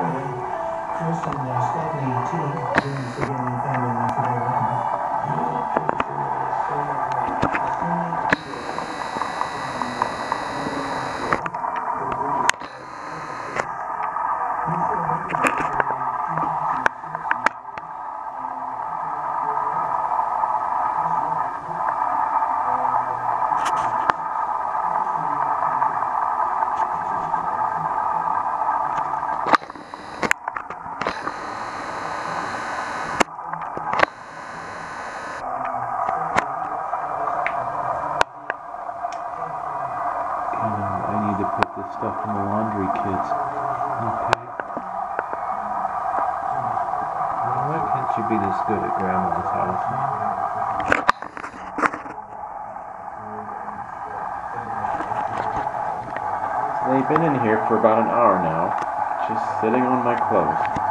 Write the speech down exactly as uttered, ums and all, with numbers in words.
Chris and uh, Stephanie T. doing the Family One together. I need to put this stuff in the laundry, kids. Okay. Why can't you be this good at Grandma's house? They've been in here for about an hour now, just sitting on my clothes.